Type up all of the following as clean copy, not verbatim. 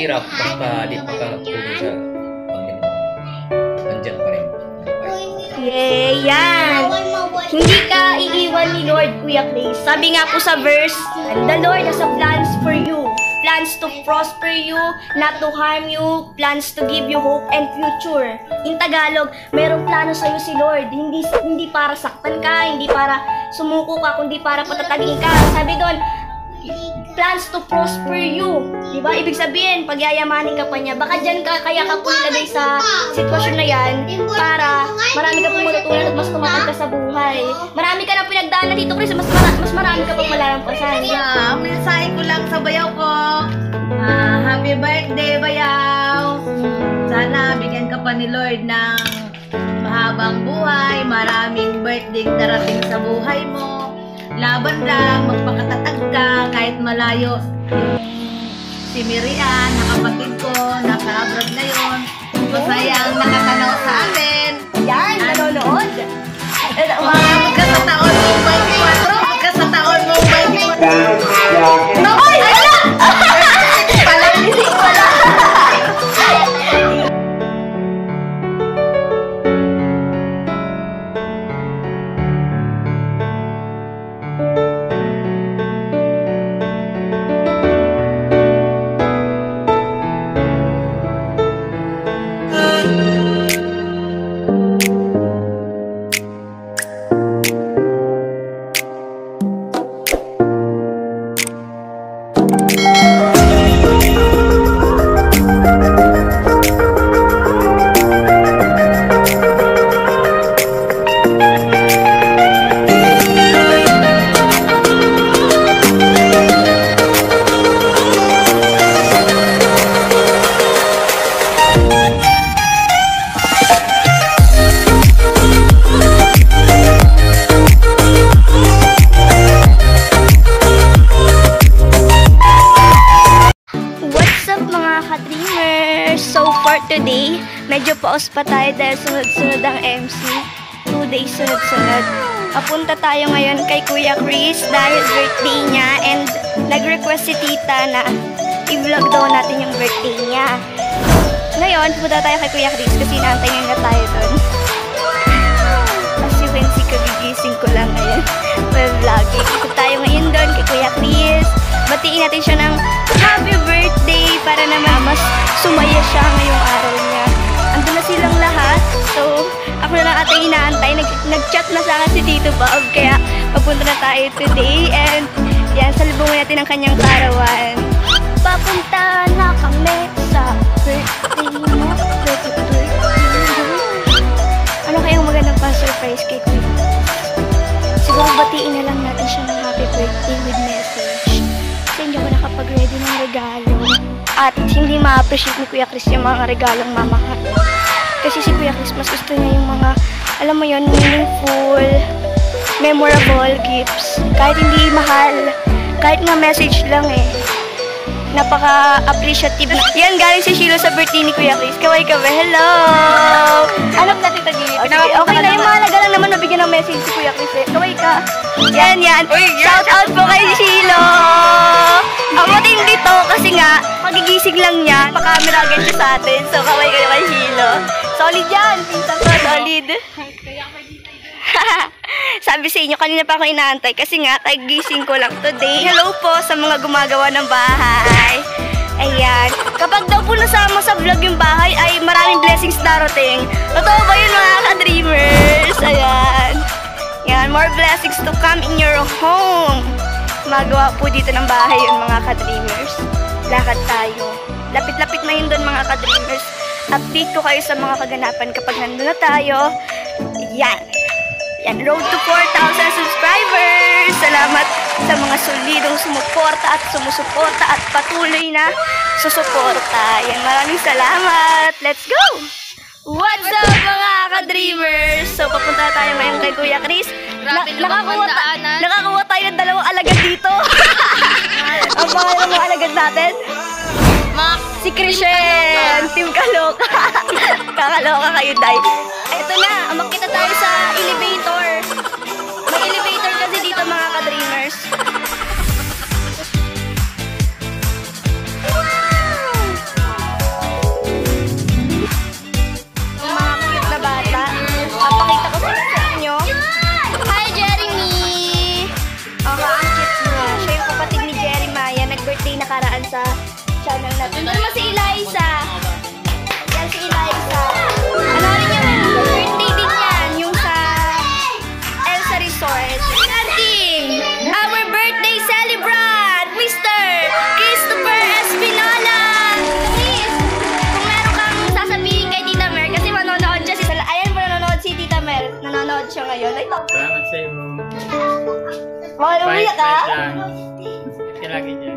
mahirap basta di pa ka puno sa Panginoon. Nandiyan pa rin. Yay! Yan! Hindi ka iiwan ni Lord, Kuya Chris. Sabi nga po sa verse, the Lord has a plans for you. Plans to prosper you, not to harm you, plans to give you hope and future. In Tagalog, mayroong plano sa'yo si Lord. Hindi para saktan ka, hindi para sumuko ka, kundi para patatagin ka. Sabi doon, plans to prosper you. Diba? Ibig sabihin, pagyayamanin ka pa niya. Baka dyan ka, kaya ka po nilagay sa sitwasyon na yan para marami ka pong matutunan at mas tumatag ka sa buhay. Marami ka na pinagdaanan dito, Chris. Mas marami ka pong malalampasan. Yeah, mensahe ko lang sa bayaw ko. Happy birthday, bayaw. Sana bigyan ka pa ni Lord ng mahabang buhay. Maraming birthday darating sa buhay mo. Laban lang, magpakatatag ka kahit malayo. Si Miriam, nakapatid ko, naka-abroad na yun. Masayang nakatanaw sa atin. Yan, nanonood. Magkasataon mong 24, magkasataon mong 24. No! Ay! Ala! Palagising wala! Today, medyo pause pa tayo dahil sunod-sunod ang MC. 2 days sunod-sunod. Papunta tayo ngayon kay Kuya Chris dahil birthday niya and nag-request si tita na i-vlog daw natin yung birthday niya. Ngayon, pupunta tayo kay Kuya Chris kasi naantay nga tayo doon. Kasi Wednesday kagigising ko lang ngayon. Well, vlogging. Pupunta tayo ngayon doon kay Kuya Chris. Batiin natin siya ng happy birthday para naman mas sumaya siya ngayong araw niya. Andun na silang lahat. So, ako na lang ata inaantay. Nag-chat na sa akin si Tito Bob. Kaya, papunta na tayo today. And, yan, salubungin natin ang kanyang karawan. Papunta na kami sa birthday mo. Ano kayang magandang pa-surprise kay Kuya? Siguro batiin na lang natin siya ng happy birthday with message. Kasi hindi ako nakapag-ready ng regalo. At hindi ma-appreciate ni Kuya Chris yung mga regalong mamahal. Kasi si Kuya Chris mas gusto niya yung mga, alam mo yun, meaningful, memorable gifts. Kahit hindi mahal, kahit nga message lang eh. Napaka-appreciative na. Yan, galing si Shiloh sa birthday ni Kuya Chris. Kaway-kaway, hello! Alam natin tagilid. Okay na yung mahalaga lang naman nabigyan ng message si Kuya Chris eh. Kaway ka. Yan, yan. Shout out po kay Shiloh! Ako din dito kasi nga, magigising lang niya. Pa-camera agad siya sa atin. So, kaway-kaway kay Shiloh. Solid yan. Pinsan ko, solid. Sabi sa inyo, kanina pa ako inaantay kasi nga, kagising ko lang today. Hello po sa mga gumagawa ng bahay. Ayan. Kapag daw po nasama sa vlog yung bahay, ay maraming blessings darating. Totoo ba yun mga ka-dreamers? Ayan. Ayan, more blessings to come in your home. Magawa po dito ng bahay yun mga ka-dreamers. Lakad tayo. Lapit-lapit na yun doon mga ka-dreamers. Update ko kayo sa mga kaganapan kapag nandun na tayo. Ayan. Yan, road to 4,000 subscribers! Salamat sa mga solidong sumuporta at sumusuporta at patuloy na susuporta. Yan, maraming salamat! Let's go! What's up mga ka-dreamers? So, papunta tayo ngayon kay Kuya Chris. Nakakuha tayo ng 2 alagad dito. Ang mga alagad natin? Si Christian! Team Kaloka! Kakaloka kayo, Day. Ito na, makita tayo sa elevator. May elevator kasi dito mga ka-dreamers. Wow! Mahal umiyak ka? Lagi dyan.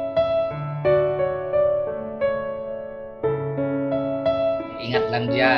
Ingat lang dyan.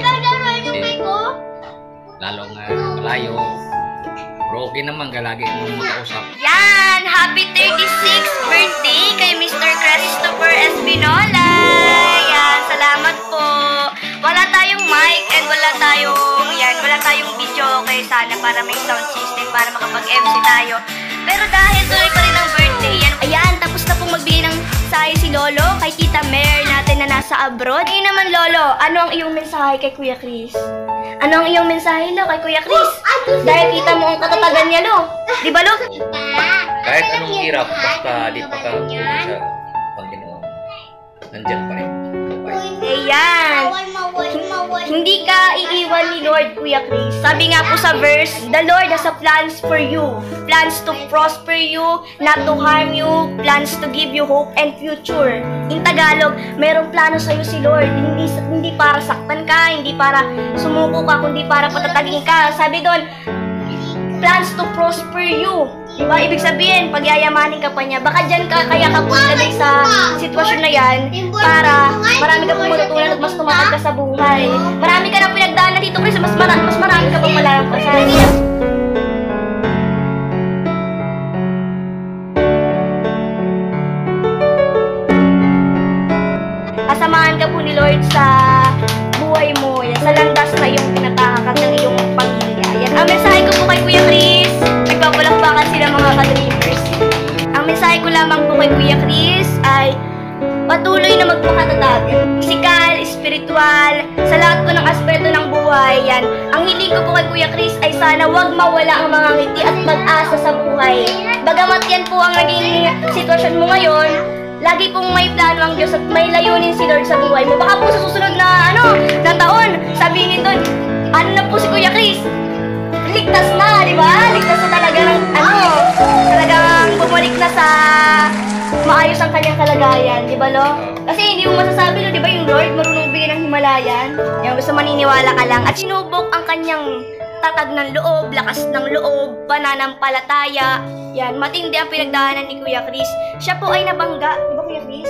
Lalo nga malayo. Rocky naman, lagi mong makausap. Yan! Happy 36th birthday kay Mr. Christopher Espinola! Yan, salamat po. Wala tayong mic and wala tayong video. Okay, sana para may sound system para makapag-MC tayo. Pero dahil tuloy pa rin ang birthday, yan. Ayan, tapos na pong magbigay ng mensahe si Lolo kay Tita Mer natin na nasa abroad. Ngayon naman, Lolo, ano ang iyong mensahe kay Kuya Chris? Ano ang iyong mensahe, Lo, kay Kuya Chris? Dahil kita mo ang katatagan niya, Lo. Di ba, Lo? Kahit anong hirap, basta di pa ka sa Panginoon. Nandyan pa rin. Ayan. Hindi ka iiwan ni Lord, Kuya Chris. Sabi nga po sa verse, the Lord has a plans for you. Plans to prosper you, not to harm you, plans to give you hope and future. In Tagalog, mayroong plano sa'yo si Lord. Hindi para saktan ka, hindi para sumuko ka, kundi para patatagin ka. Sabi doon, plans to prosper you. Diba? Ibig sabihin, pagyayamanin ka pa niya. Baka dyan ka, kaya ka punta din sa sitwasyon na yan para marami ka pong matutunan at mas tumatag ka sa buhay. Marami ka na pinagdaanan dito, Chris. Mas marami ka pang malalampasan. Kasamahan ka po ni Lord sa buhay mo. Yan, sa landas na yung pinatakakat ng iyong pamilya. Yan. Ang mensahe ko po kay Kuya Chris, nagpapalakpakan sila mga ka-dreamers. Ang mensahe ko lamang po kay Kuya Chris ay patuloy na magpakatatag. Physical, spiritual, sa lahat po ng aspeto ng buhay. Yan. Ang hiling ko po kay Kuya Chris ay sana wag mawala ang mga ngiti at pag-asa sa buhay. Bagamat yan po ang naging sitwasyon mo ngayon, lagi pong may plano ang Diyos at may layunin si Lord sa buhay mo. Baka po sa susunod na na taon, sabihin doon, ano na po si Kuya Chris? Ligtas na, di ba? Ligtas na talaga ng talagang bumalik na sa maayos ang kanyang kalagayan, di ba, Lo? Kasi hindi mo masasabi, Lo, di ba, yung Lord marunong bigyan ng Himalayan? Yung gusto maniniwala ka lang. At sinubok ang kanyang tatag ng loob, lakas ng loob, pananampalataya. Yan, matindi ang pinagdaanan ni Kuya Chris. Siya po ay nabangga, di ba, Kuya Chris?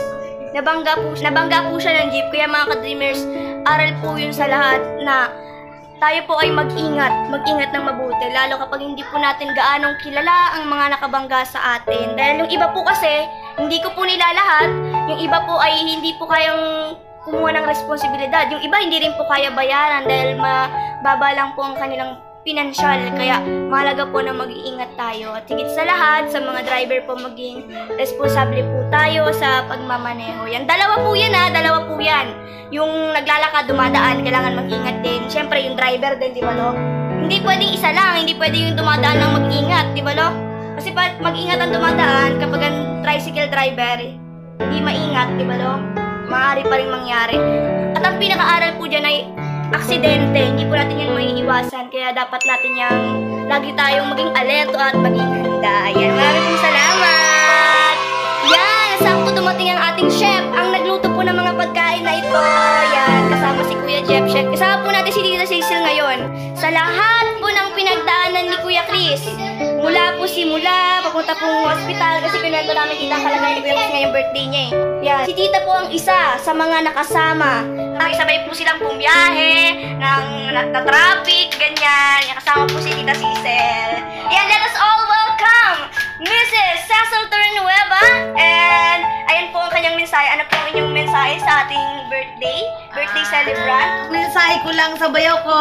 Nabangga po siya ng jeep. Kaya mga ka-dreamers, aral po yun sa lahat na tayo po ay mag-ingat ng mabuti. Lalo kapag hindi po natin gaanong kilala ang mga nakabangga sa atin. Dahil yung iba po kasi, hindi ko po nilalahat. Yung iba po ay hindi po kayang kumuha ng responsibilidad. Yung iba hindi rin po kaya bayaran dahil mababa lang po ang kanilang pinansyal. Kaya mahalaga po na mag-iingat tayo. At higit sa lahat, sa mga driver po maging responsable po tayo sa pagmamaneho. Yan, dalawa po yan. Yung naglalakad, dumadaan, kailangan mag-ingat din. Siyempre, yung driver din, di ba, Lo? Hindi pwedeng isa lang, hindi pwedeng yung dumadaan lang mag-ingat, di ba, Lo? Kasi mag-ingat ang dumadaan kapag ang tricycle driver, hindi maingat, di ba, Lo? Maaari pa rin mangyari. At ang pinaka-aral po dyan ay aksidente, hindi po natin yan maiiwasan. Kaya dapat natin yung lagi tayong maging alerto at maging handa. Yan, maraming salamat! Yan, sakto dumating ang ating chef, ang nagluto po ng mga pagkain na ito. Yan, kasama si Kuya Jeff, chef. Kasama po natin si Tita Cecil ngayon. Sa lahat po ng pinagdaanan ni Kuya Chris, mula po simula, papunta pong hospital, kasi pinwento namin kita kalagay ni Kuya Chris ngayong birthday niya eh. Yan, si Tita po ang isa sa mga nakasama. Sabay po silang bumiyahe, na traffic, ganyan. Yan, kasama po si Tita Cecil. Yan, let us all welcome Mrs. Cecil Ternueva. And ayan po ang kanyang mensahe. Ano po ang inyong mensahe sa ating birthday celebrant? Mensahe ko lang sa bayaw ko.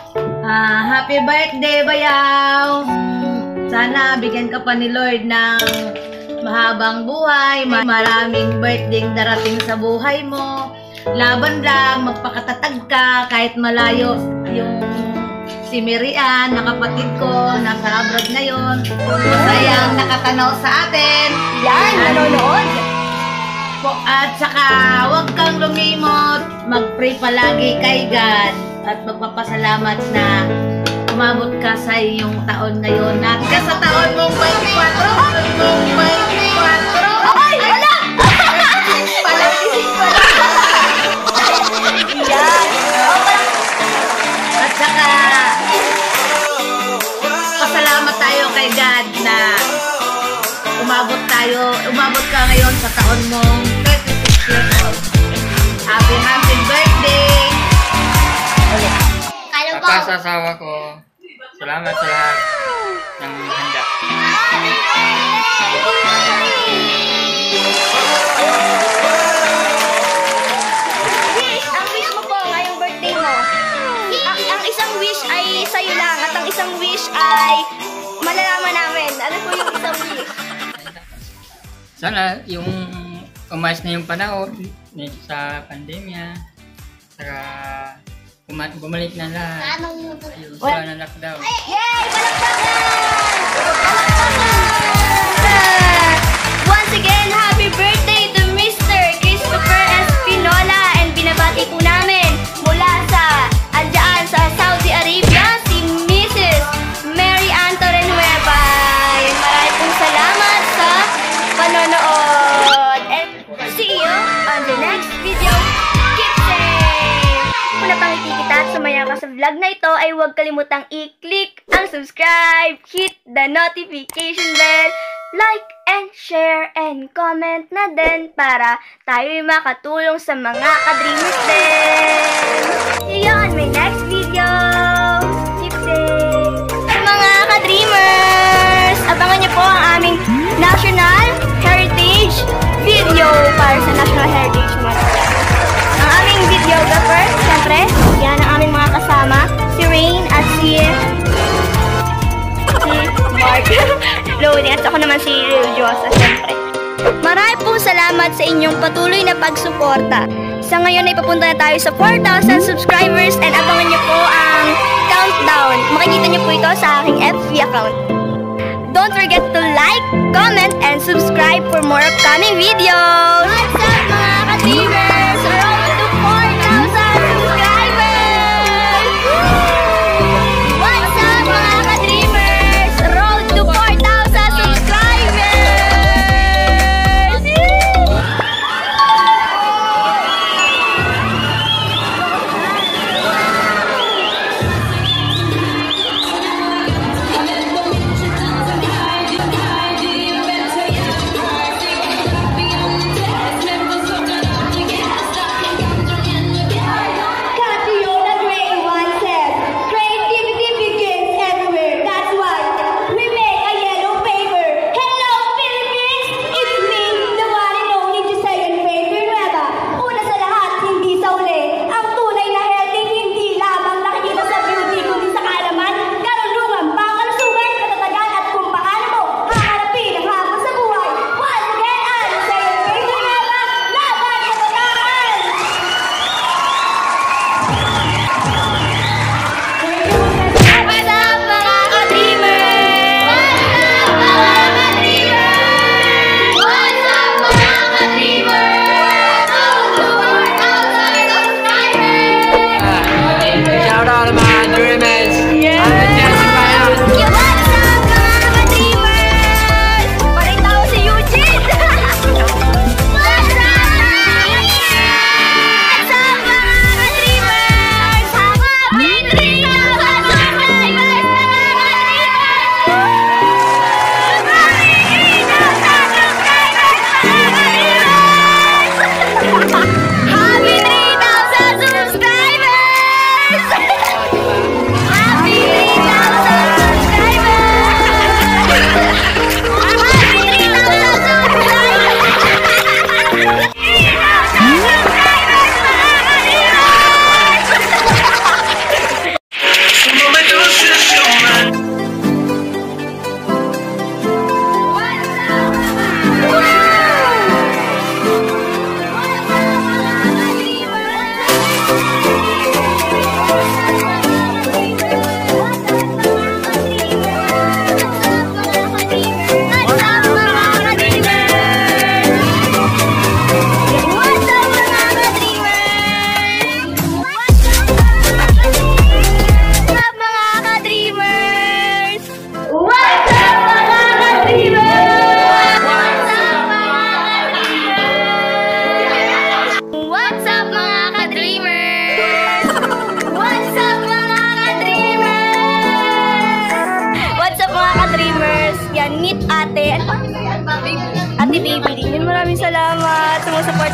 Happy birthday, bayaw. Sana bigyan ka pa ni Lord ng mahabang buhay, maraming birthday darating sa buhay mo. Laban lang, magpakatatag ka kahit malayo yung si Mirian, na kapatid ko, nasa abroad na yun. Masayang nakatanaw sa atin. Yan, nanonood. At saka, huwag kang lumimot. Mag-pray palagi kay God. At magpapasalamat na umabot ka sa iyong taon ngayon. At ka sa taon mong 24. Ay, wala! Yan. At saka, pasalamat tayo kay God na umabot ka ngayon sa taon mong 36 years old. Happy birthday! Ulit. Papa sa asawa ko, salamat sa lahat ng handa. Wish, ang wish mo po ngayong birthday mo. Ang isang wish ay sa'yo lang at ang isang wish ay malalaman namin. Ano po yung isang wish? Sana yung umayos na yung panahon sa pandemya, saka bumalik na lahat. Ayun, wala na lockdown. Yay! Palakpakan! Palakpakan! Once again, happy birthday to Mr. Christopher Espinola and binabati po namin mula sa andyan sa Saudi Arabia si Mrs. Mary Ann Torrenueva. Maraming pong salamat sa panonood and see you on the next video. Keep safe! Kung napangiti kita at sumaya ka sa vlog na ito ay huwag kalimutang i-click ang subscribe, hit the notification bell, like and share and comment na din para tayo'y makatulong sa mga ka-dreamers din. See you on my next video. Keep safe! Mga ka-dreamers, abangan niyo po ang aming National Heritage video para sa National Heritage Month. Ang aming videographer, siyempre, yan ang aming mga kasama, si Rain at si Mark. Loading at ako naman si Josa, siyempre. Marami pong salamat sa inyong patuloy na pagsuporta. Sa ngayon ay papunta na tayo sa 4,000 subscribers and abangan niyo po ang countdown. Makikita niyo po ito sa aking FB account. Don't forget to like, comment, and subscribe for more upcoming videos. What's up mga ka-dreamers? Road to 4,000 subscribers! What's up mga ka-dreamers? Road to 4,000 subscribers!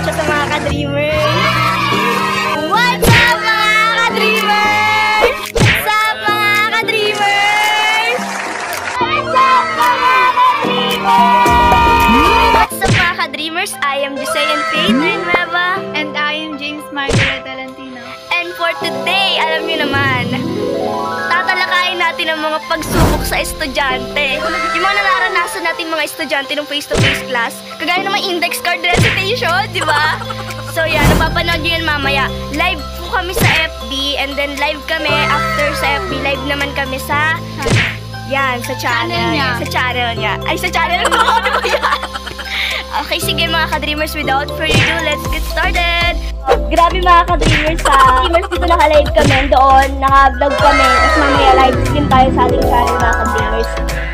siya sa mga ka-dreamers. What's up mga ka-dreamers? What's up mga ka-dreamers? What's up mga ka-dreamers? What's up mga ka-dreamers? I am Josean Faith Nueva. And I am James Margaret Talentino. And for today, alam niyo naman, tatalakayin natin ang mga pagsubok sa estudyante. Yung mga naranasan natin mga estudyante ng face-to-face class. Kagaya ng mga index card recitation, di ba? So yan, napapanood nyo yan mamaya. Live po kami sa FB and then live kami after sa FB. Live naman kami sa... Yan, sa channel niya. Sa channel niya. Ay, sa channel ko. Ano ba yan? Okay, sige mga ka-dreamers, without further ado, let's get started! Grabe mga ka-dreamers ha! Dreamers, dito naka-live kami doon, naka-vlog kami, tapos mamaya live din tayo sa ating channel mga ka-dreamers.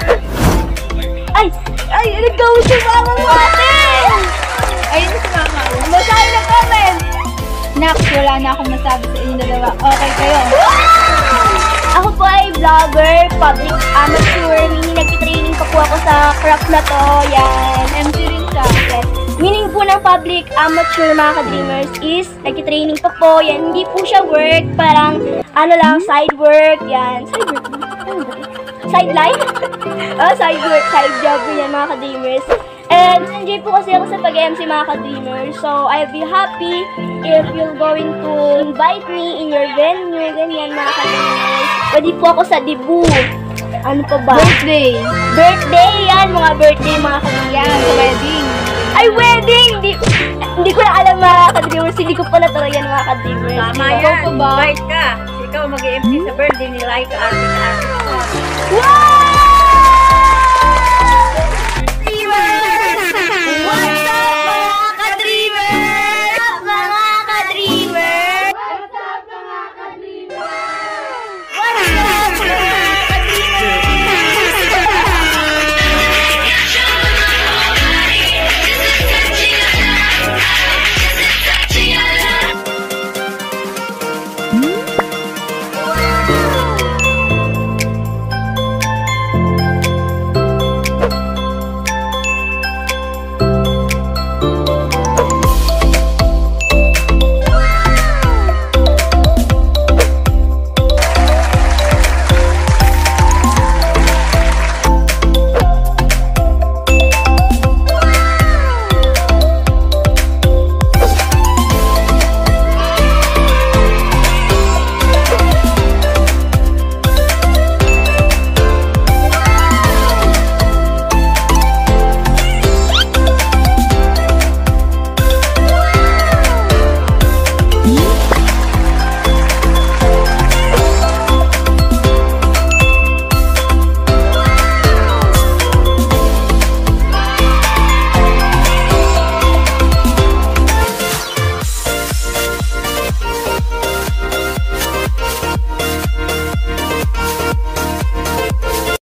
Ay! Nag-go si mama mo ate! Ayun si mama. Masahe na comment! Nak, wala na akong masabi sa inyo dalawa. Okay kayo? Ako po ay vlogger, public amateur, nag-training pa po ako sa craft na to, yan. MC rin siya. Yes. Meaning po ng public amateur mga ka-dreamers is nag-training pa po, yan. Hindi po siya work, parang ano lang, side work, yan. Side work? Ano ba? Sideline? Side work, side job yan mga ka-dreamers. And enjoy po kasi ako sa pag-MC mga ka-dreamers. So, I'll be happy if you're going to invite me in your venue, ganyan mga ka-dreamers. Pwede po ako sa debut. Ano pa ba? Birthday. Birthday yan, mga birthday mga ka-dreamers. Yan, sa wedding. Ay, wedding! Hindi ko na alam mga ka-dreamers. Hindi ko pala talaga yan mga ka-dreamers. Tama yan. Invite ka. Ikaw mag-MC sa birthday ni Laika Ate. Wow!